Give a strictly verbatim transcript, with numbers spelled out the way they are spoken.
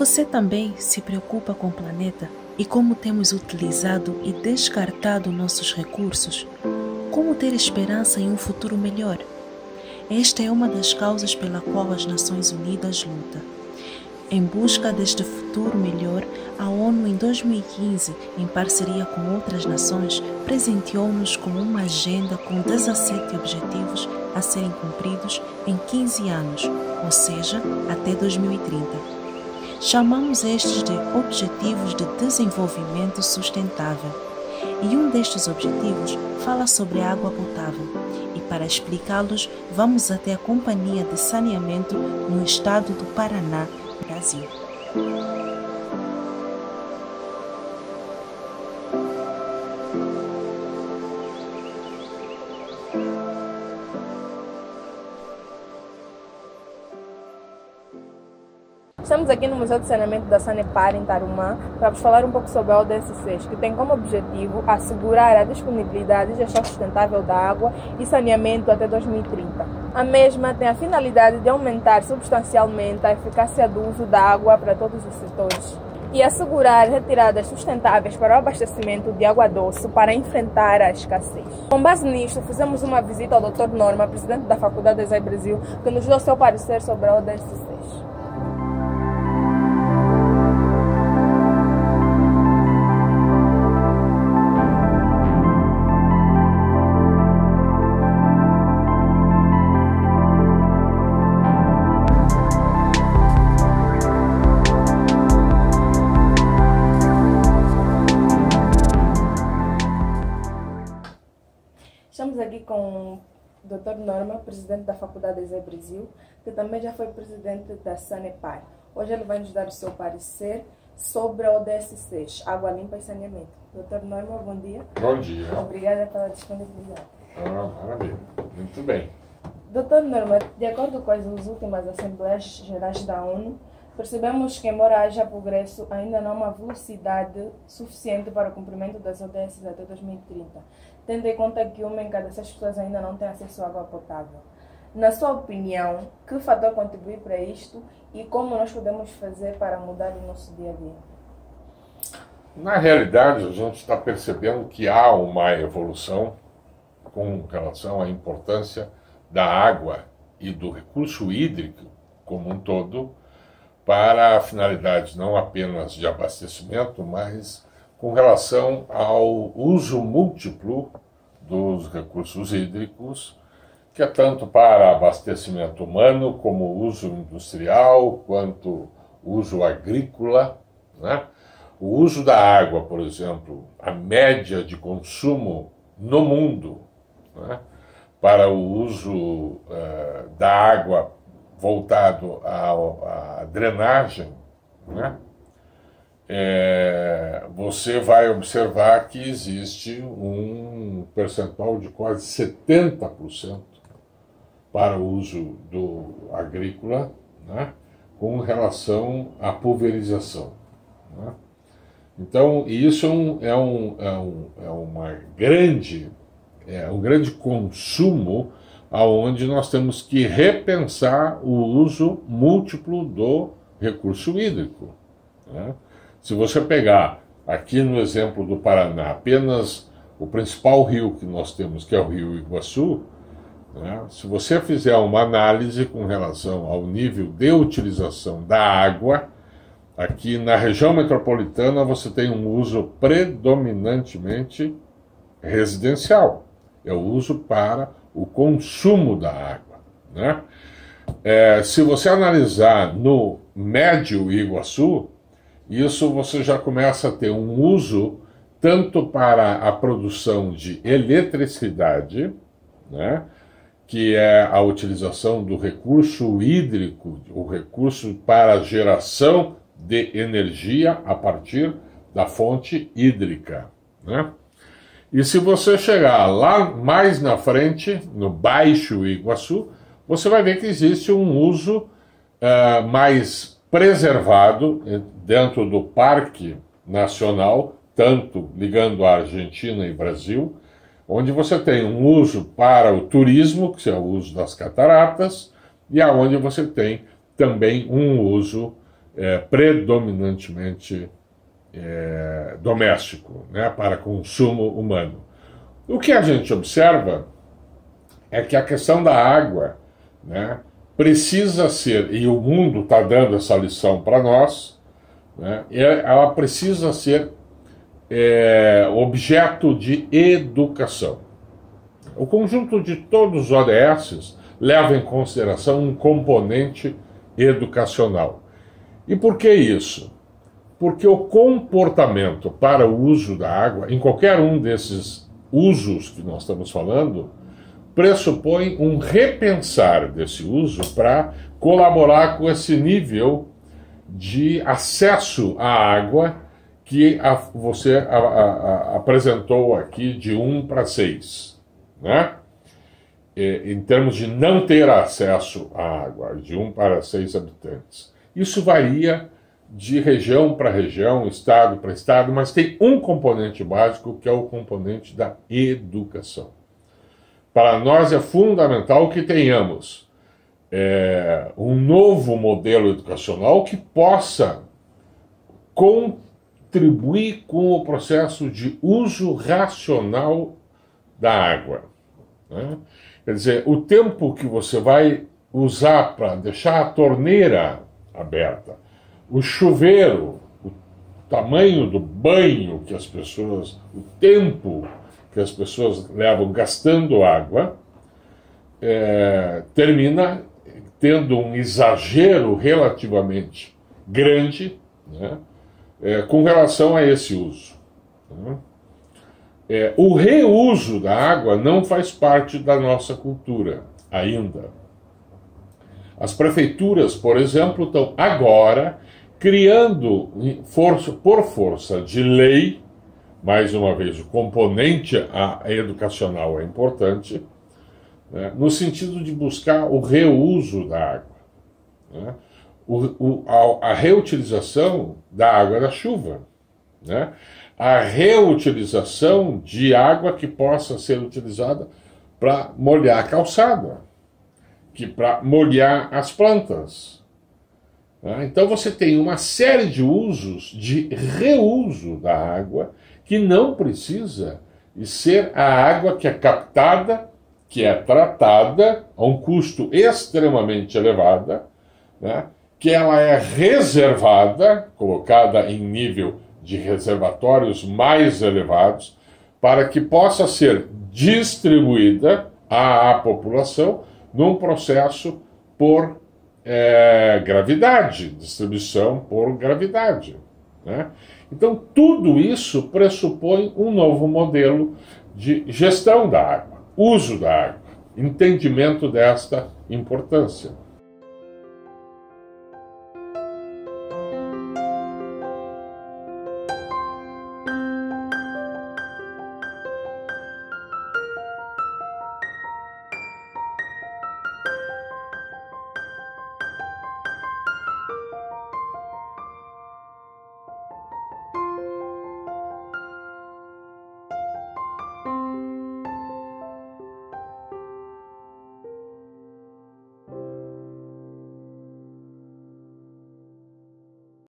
Você também se preocupa com o planeta e como temos utilizado e descartado nossos recursos? Como ter esperança em um futuro melhor? Esta é uma das causas pela qual as Nações Unidas lutam. Em busca deste futuro melhor, a ONU em dois mil e quinze, em parceria com outras nações, presenteou-nos com uma agenda com dezassete objetivos a serem cumpridos em quinze anos, ou seja, até dois mil e trinta. Chamamos estes de Objetivos de Desenvolvimento Sustentável. E um destes objetivos fala sobre a água potável. E para explicá-los, vamos até a Companhia de Saneamento no estado do Paraná, Brasil. Estamos aqui no Museu de Saneamento da Sanepar, em Tarumã, para vos falar um pouco sobre a O D S seis, que tem como objetivo assegurar a disponibilidade e gestão sustentável da água e saneamento até dois mil e trinta. A mesma tem a finalidade de aumentar substancialmente a eficácia do uso da água para todos os setores e assegurar retiradas sustentáveis para o abastecimento de água doce para enfrentar a escassez. Com base nisto, fizemos uma visita ao doutor Norma, presidente da Faculdade de Design Brasil, que nos deu seu parecer sobre a O D S seis. Estamos aqui com o doutor Norma, presidente da Faculdade de Design Brasil, que também já foi presidente da Sanepar. Hoje ele vai nos dar o seu parecer sobre a O D S seis, Água Limpa e Saneamento. doutor Norma, bom dia. Bom dia. Obrigada pela disponibilidade. Ah, maravilha. Muito bem. doutor Norma, de acordo com as últimas Assembleias Gerais da ONU, percebemos que, embora haja progresso, ainda não há uma velocidade suficiente para o cumprimento das O D S até dois mil e trinta, tendo em conta que uma em cada seis pessoas ainda não tem acesso à água potável. Na sua opinião, que fator contribui para isto e como nós podemos fazer para mudar o nosso dia a dia? Na realidade, a gente está percebendo que há uma evolução com relação à importância da água e do recurso hídrico como um todo para finalidades não apenas de abastecimento, mas com relação ao uso múltiplo dos recursos hídricos, que é tanto para abastecimento humano, como uso industrial, quanto uso agrícola, né? O uso da água, por exemplo, a média de consumo no mundo, né, para o uso uh, da água voltado à, à drenagem, né, é, você vai observar que existe um percentual de quase setenta por cento para o uso do agrícola, né, com relação à pulverização, né. Então, isso é, um, é, um, é, um, é uma grande, é um grande consumo aonde nós temos que repensar o uso múltiplo do recurso hídrico, né? Se você pegar aqui no exemplo do Paraná apenas o principal rio que nós temos, que é o Rio Iguaçu, né? Se você fizer uma análise com relação ao nível de utilização da água, aqui na região metropolitana você tem um uso predominantemente residencial, é o uso para o consumo da água, né? É, se você analisar no Médio Iguaçu, isso você já começa a ter um uso tanto para a produção de eletricidade, né, que é a utilização do recurso hídrico, o recurso para a geração de energia a partir da fonte hídrica, né? E se você chegar lá mais na frente, no Baixo Iguaçu, você vai ver que existe um uso uh, mais preservado dentro do Parque Nacional, tanto ligando a Argentina e Brasil, onde você tem um uso para o turismo, que é o uso das cataratas, e aonde você tem também um uso é, predominantemente é, doméstico, né, para consumo humano. O que a gente observa é que a questão da água, né, precisa ser, e o mundo está dando essa lição para nós, né, ela precisa ser é, objeto de educação. O conjunto de todos os O D S leva em consideração um componente educacional. E por que isso? Porque o comportamento para o uso da água, em qualquer um desses usos que nós estamos falando, pressupõe um repensar desse uso para colaborar com esse nível de acesso à água que a, você a, a, a, apresentou aqui de um para seis, né? E, em termos de não ter acesso à água, de um para seis habitantes. Isso varia de região para região, estado para estado, mas tem um componente básico que é o componente da educação. Para nós é fundamental que tenhamos é, um novo modelo educacional que possa contribuir com o processo de uso racional da água, né? Quer dizer, o tempo que você vai usar para deixar a torneira aberta, o chuveiro, o tamanho do banho que as pessoas, o tempo que as pessoas levam gastando água, é, termina tendo um exagero relativamente grande, né, é, com relação a esse uso. Né? É, o reuso da água não faz parte da nossa cultura ainda. As prefeituras, por exemplo, estão agora criando, força, por força de lei, mais uma vez, o componente a, a educacional é importante, né, no sentido de buscar o reuso da água, né, o, o, a, a reutilização da água da chuva, né, a reutilização de água que possa ser utilizada para molhar a calçada, que para molhar as plantas. Né? Então você tem uma série de usos de reuso da água que não precisa ser a água que é captada, que é tratada a um custo extremamente elevado, né? Que ela é reservada, colocada em nível de reservatórios mais elevados, para que possa ser distribuída à, à população num processo por é, gravidade, distribuição por gravidade, né? Então, tudo isso pressupõe um novo modelo de gestão da água, uso da água, entendimento desta importância.